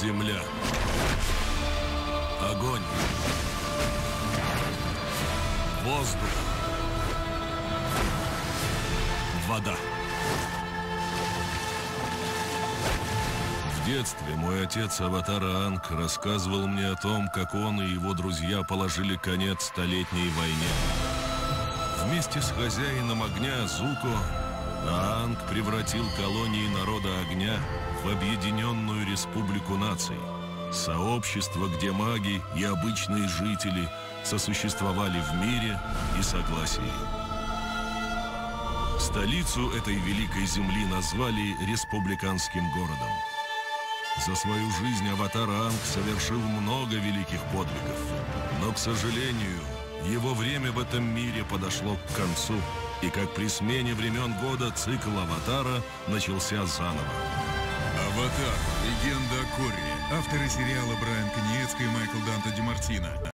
Земля. Огонь. Воздух. Вода. В детстве мой отец, аватар Аанг, рассказывал мне о том, как он и его друзья положили конец Столетней войне. Вместе с хозяином огня Зуко Аанг превратил колонии народа огня в объединенную республику наций. Сообщество, где маги и обычные жители сосуществовали в мире и согласии. Столицу этой великой земли назвали республиканским городом. За свою жизнь аватар Аанг совершил много великих подвигов. Но, к сожалению, его время в этом мире подошло к концу. И как при смене времен года цикл аватара начался заново. Аватар. Легенда о Корре. Авторы сериала Брайан Каниецко и Майкл Данте Ди Мартино.